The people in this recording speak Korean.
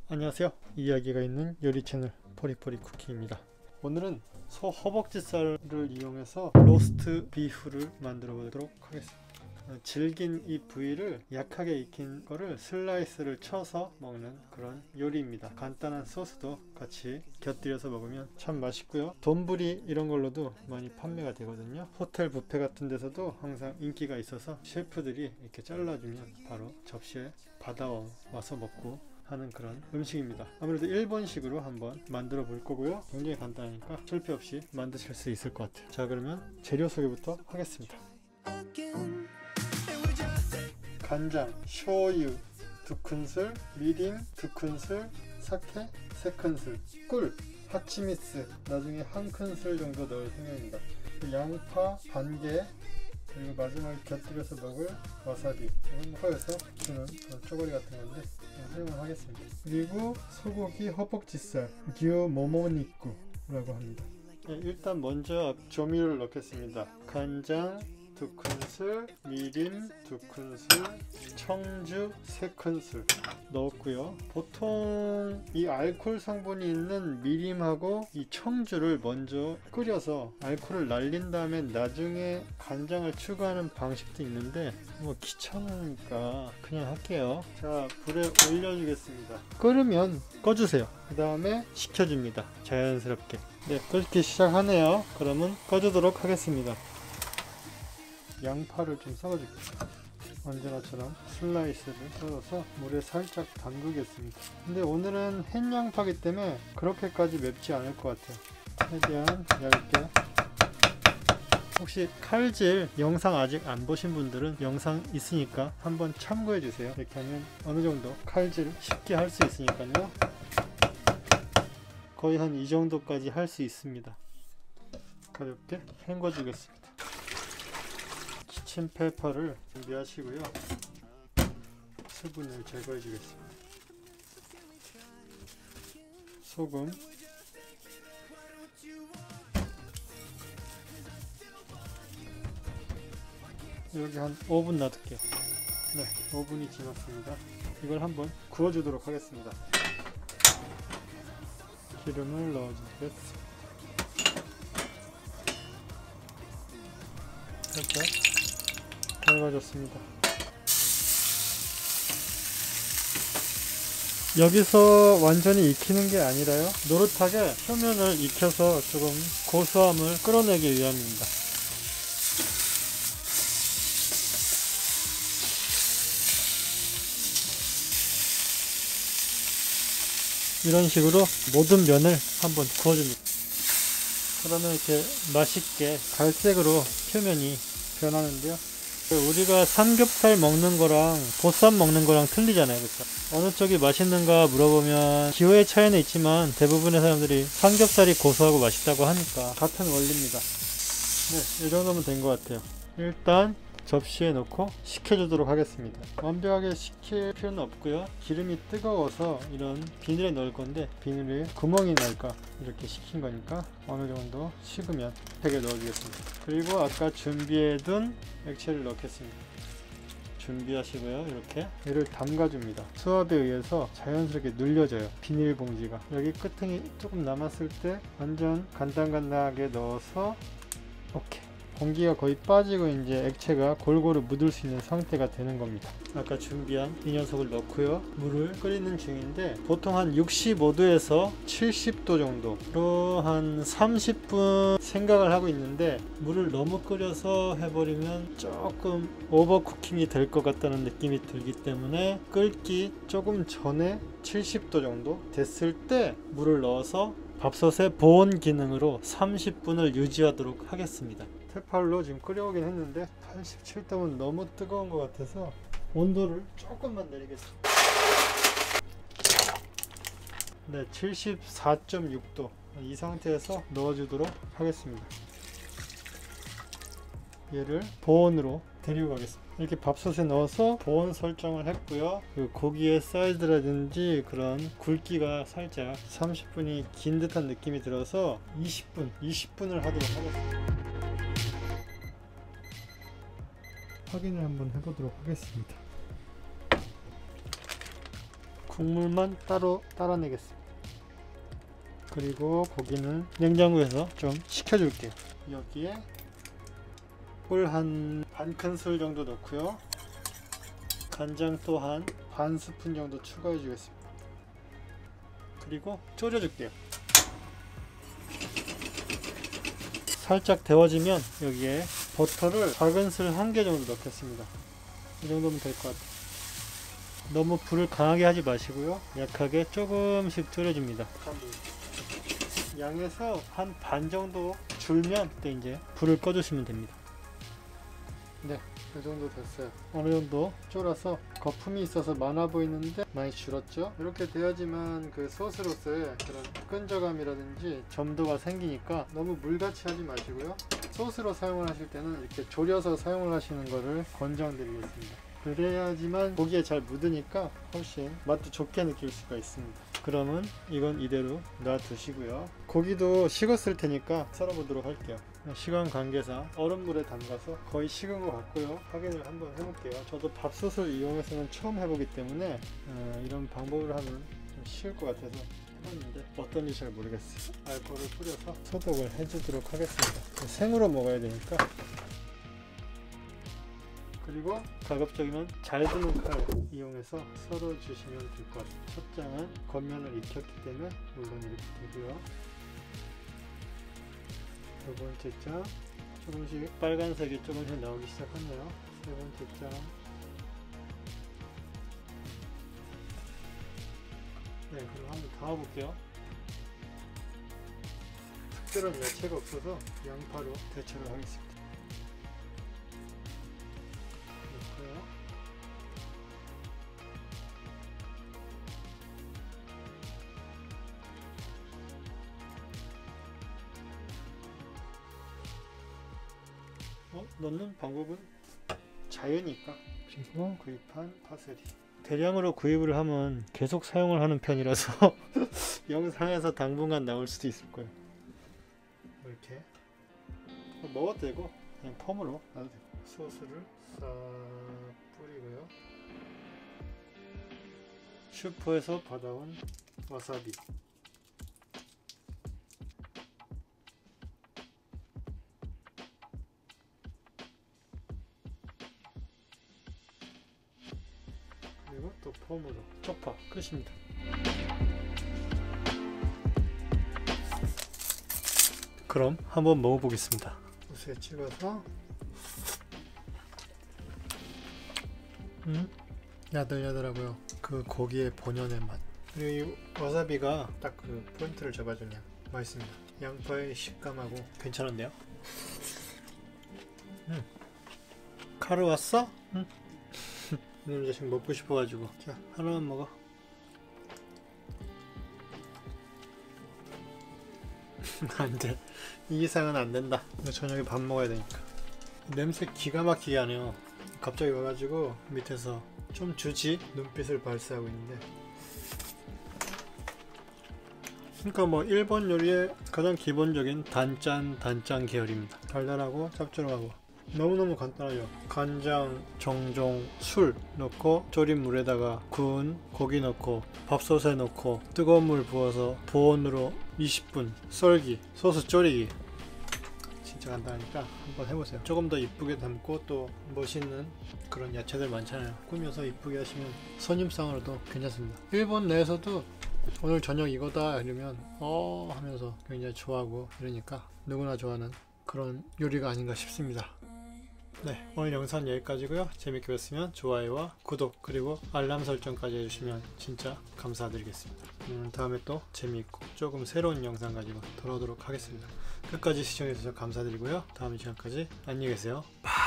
안녕하세요. 이야기가 있는 요리 채널 포리포리 쿠킹입니다. 오늘은 소 허벅지살을 이용해서 로스트 비프를 만들어 보도록 하겠습니다. 질긴 이 부위를 약하게 익힌 거를 슬라이스를 쳐서 먹는 그런 요리입니다. 간단한 소스도 같이 곁들여서 먹으면 참 맛있고요. 돈부리 이런 걸로도 많이 판매가 되거든요. 호텔 뷔페 같은 데서도 항상 인기가 있어서 셰프들이 이렇게 잘라주면 바로 접시에 받아와서 먹고 하는 그런 음식입니다. 아무래도 일본식으로 한번 만들어 볼 거고요. 굉장히 간단하니까 실패 없이 만드실 수 있을 것 같아요. 자, 그러면 재료 소개부터 하겠습니다. 간장, 쇼유 2큰술, 미림 2큰술, 사케 3큰술, 꿀, 하치미스 나중에 1큰술 정도 넣을 생각입니다. 양파 반개, 그리고 마지막에 곁들여서 먹을 와사비, 커에서 주는 그런 쪼가리 같은 건데 사용을 하겠습니다. 그리고 소고기 허벅지살, 기요 모모니쿠라고 합니다. 일단 먼저 조미료를 넣겠습니다. 간장 2큰술, 미림 2큰술, 청주 3큰술 넣었고요. 보통 이 알코올 성분이 있는 미림하고 이 청주를 먼저 끓여서 알코올을 날린 다음에 나중에 간장을 추가하는 방식도 있는데 뭐 귀찮으니까 그냥 할게요. 자, 불에 올려주겠습니다. 끓으면 꺼주세요. 그 다음에 식혀줍니다. 자연스럽게. 네, 끓기 시작하네요. 그러면 꺼주도록 하겠습니다. 양파를 좀 썰어줄게요. 언제나처럼 슬라이스를 썰어서 물에 살짝 담그겠습니다. 근데 오늘은 햇양파기 때문에 그렇게까지 맵지 않을 것 같아요. 최대한 얇게. 혹시 칼질 영상 아직 안 보신 분들은 영상 있으니까 한번 참고해 주세요. 이렇게 하면 어느 정도 칼질 쉽게 할 수 있으니까요. 거의 한 이 정도까지 할 수 있습니다. 가볍게 헹궈 주겠습니다. 키친페퍼를 준비하시고요. 수분을 제거해 주겠습니다. 소금, 여기 한 5분 놔둘게요. 네, 5분이 지났습니다. 이걸 한번 구워주도록 하겠습니다. 기름을 넣어주겠습니다. 살짝 덜어졌습니다. 여기서 완전히 익히는 게 아니라요, 노릇하게 표면을 익혀서 조금 고소함을 끌어내기 위함입니다. 이런 식으로 모든 면을 한번 구워줍니다. 그러면 이렇게 맛있게 갈색으로 표면이 변하는데요. 우리가 삼겹살 먹는 거랑 보쌈 먹는 거랑 틀리잖아요, 그렇죠? 어느 쪽이 맛있는가 물어보면 기호의 차이는 있지만 대부분의 사람들이 삼겹살이 고소하고 맛있다고 하니까 같은 원리입니다. 네, 이 정도면 된 것 같아요. 일단 접시에 넣고 식혀주도록 하겠습니다. 완벽하게 식힐 필요는 없고요. 기름이 뜨거워서 이런 비닐에 넣을 건데 비닐에 구멍이 날까 이렇게 식힌 거니까 어느 정도 식으면 팩에 넣어주겠습니다. 그리고 아까 준비해둔 액체를 넣겠습니다. 준비하시고요. 이렇게 얘를 담가줍니다. 수압에 의해서 자연스럽게 눌려져요. 비닐봉지가 여기 끝에 조금 남았을 때 완전 간단하게 넣어서 오케이. 공기가 거의 빠지고 이제 액체가 골고루 묻을 수 있는 상태가 되는 겁니다. 아까 준비한 이 녀석을 넣고요. 물을 끓이는 중인데 보통 한 65도에서 70도 정도로 한 30분 생각을 하고 있는데 물을 너무 끓여서 해버리면 조금 오버쿠킹이 될 것 같다는 느낌이 들기 때문에 끓기 조금 전에 70도 정도 됐을 때 물을 넣어서 밥솥의 보온 기능으로 30분을 유지하도록 하겠습니다. 테팔로 지금 끓여오긴 했는데 87도면 너무 뜨거운 것 같아서 온도를 조금만 내리겠습니다. 네, 74.6도 이 상태에서 넣어주도록 하겠습니다. 얘를 보온으로 데리고 가겠습니다. 이렇게 밥솥에 넣어서 보온 설정을 했고요. 그 고기의 사이즈라든지 그런 굵기가 살짝 30분이 긴 듯한 느낌이 들어서 20분을 하도록 하겠습니다. 확인을 한번 해보도록 하겠습니다. 국물만 따로 따라내겠습니다. 그리고 고기는 냉장고에서 좀 식혀줄게요. 여기에 꿀 한 반 큰술 정도 넣고요. 간장 또한 반 스푼 정도 추가해 주겠습니다. 그리고 졸여줄게요. 살짝 데워지면 여기에 버터를 작은술 1개 정도 넣겠습니다. 이 정도면 될 것 같아요. 너무 불을 강하게 하지 마시고요. 약하게 조금씩 졸여줍니다. 양에서 한 반 정도 줄면 그때 이제 불을 꺼주시면 됩니다. 네, 이 정도 됐어요. 어느 정도 졸아서 거품이 있어서 많아 보이는데 많이 줄었죠. 이렇게 돼야지만 그 소스로서의 그런 끈적함이라든지 점도가 생기니까 너무 물같이 하지 마시고요. 소스로 사용을 하실 때는 이렇게 졸여서 사용을 하시는 것을 권장드리겠습니다. 그래야지만 고기에 잘 묻으니까 훨씬 맛도 좋게 느낄 수가 있습니다. 그러면 이건 이대로 놔두시고요. 고기도 식었을 테니까 썰어보도록 할게요. 시간 관계상 얼음물에 담가서 거의 식은 것 같고요. 확인을 한번 해볼게요. 저도 밥솥을 이용해서는 처음 해보기 때문에 이런 방법을 하면 좀 쉬울 것 같아서 해봤는데 어떤지 잘 모르겠어요. 알코올을 뿌려서 소독을 해주도록 하겠습니다. 생으로 먹어야 되니까. 그리고 가급적이면 잘 드는 칼 이용해서 썰어주시면 될 것 같아요. 첫 장은 겉면을 익혔기 때문에 물론 이렇게 되고요. 두 번째 장 조금씩 빨간색이 조금씩 나오기 시작하네요. 세 번째 장. 네, 그럼 한번 더 해볼게요. 특별한 야채가 없어서 양파로 대처를 하겠습니다. 넣는 방법은 자유니까. 그리고 구입한 파슬리. 대량으로 구입을 하면 계속 사용을 하는 편이라서 영상에서 당분간 나올 수도 있을 거예요. 이렇게 먹어도 되고 그냥 펌으로 놔도 되고. 소스를 싹 뿌리고요. 슈퍼에서 받아온 와사비. 그리고 또 폼으로 쪽파 끝입니다. 그럼 한번 먹어보겠습니다. 소스에 찍어서 야들야들하고요. 그 고기의 본연의 맛. 그리고 이 와사비가 딱 그 포인트를 잡아주네요. 맛있습니다. 양파의 식감하고 괜찮은데요? 카루 왔어? 이놈 자식 먹고 싶어가지고. 자, 하나만 먹어. 안돼, 이 이상은 안된다. 저녁에 밥 먹어야 되니까. 냄새 기가 막히게 하네요. 갑자기 와가지고 밑에서 좀 주지 눈빛을 발사하고 있는데, 그러니까 뭐 일본 요리의 가장 기본적인 단짠 계열입니다. 달달하고 짭조름하고 너무너무 간단하죠. 간장, 정종, 술 넣고 졸인 물에다가 구운 고기 넣고 밥솥에 넣고 뜨거운 물 부어서 보온으로 20분 썰기, 소스 졸이기. 진짜 간단하니까 한번 해보세요. 조금 더 이쁘게 담고 또 멋있는 그런 야채들 많잖아요. 꾸며서 이쁘게 하시면 손님상으로도 괜찮습니다. 일본 내에서도 오늘 저녁 이거다 이러면 하면서 굉장히 좋아하고 이러니까 누구나 좋아하는 그런 요리가 아닌가 싶습니다. 네, 오늘 영상 여기까지고요. 재밌게 봤으면 좋아요와 구독 그리고 알람 설정까지 해주시면 진짜 감사드리겠습니다. 다음에 또 재미있고 조금 새로운 영상 가지고 돌아오도록 하겠습니다. 끝까지 시청해주셔서 감사드리고요. 다음 시간까지 안녕히 계세요.